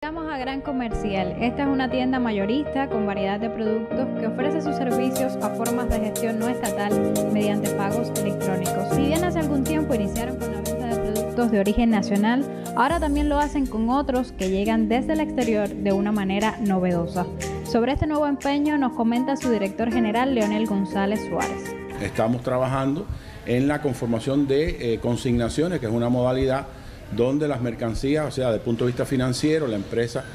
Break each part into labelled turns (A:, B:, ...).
A: Llegamos a Gran Comercial. Esta es una tienda mayorista con variedad de productos que ofrece sus servicios a formas de gestión no estatal mediante pagos electrónicos. Si bien hace algún tiempo iniciaron con la venta de productos de origen nacional, ahora también lo hacen con otros que llegan desde el exterior de una manera novedosa. Sobre este nuevo empeño nos comenta su director general, Leonel González Suárez.
B: Estamos trabajando en la conformación de consignaciones, que es una modalidad donde las mercancías, o sea, desde el punto de vista financiero, la empresa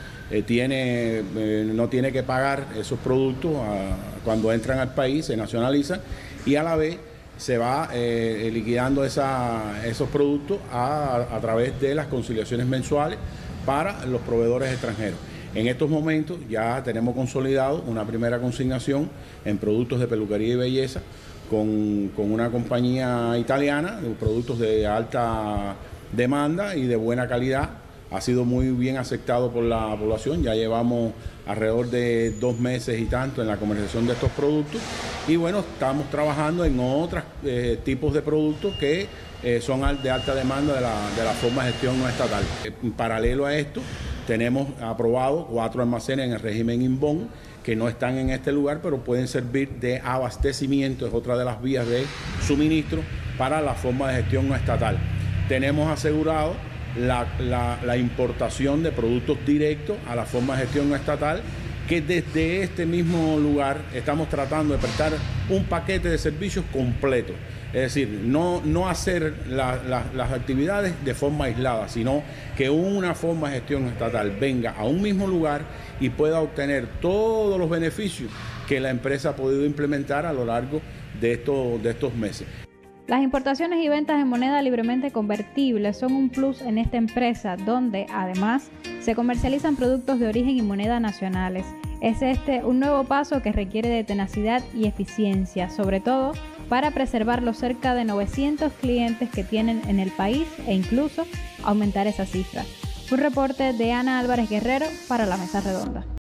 B: no tiene que pagar esos productos cuando entran al país, se nacionalizan y a la vez se va liquidando esos productos a través de las conciliaciones mensuales para los proveedores extranjeros. En estos momentos ya tenemos consolidado una primera consignación en productos de peluquería y belleza con una compañía italiana, de productos de alta demanda y de buena calidad. Ha sido muy bien aceptado por la población. Ya llevamos alrededor de 2 meses y tanto en la comercialización de estos productos y bueno, estamos trabajando en otros tipos de productos que son de alta demanda de la forma de gestión no estatal. En paralelo a esto, tenemos aprobado 4 almacenes en el régimen Inbón que no están en este lugar, pero pueden servir de abastecimiento, es otra de las vías de suministro para la forma de gestión no estatal. Tenemos asegurado la importación de productos directos a la forma de gestión no estatal, que desde este mismo lugar estamos tratando de prestar un paquete de servicios completo. Es decir, no hacer las actividades de forma aislada, sino que una forma de gestión estatal venga a un mismo lugar y pueda obtener todos los beneficios que la empresa ha podido implementar a lo largo de estos meses.
A: Las importaciones y ventas en moneda libremente convertible son un plus en esta empresa, donde además se comercializan productos de origen y moneda nacionales. Es un nuevo paso que requiere de tenacidad y eficiencia, sobre todo para preservar los cerca de 900 clientes que tienen en el país e incluso aumentar esa cifra. Un reporte de Ana Álvarez Guerrero para La Mesa Redonda.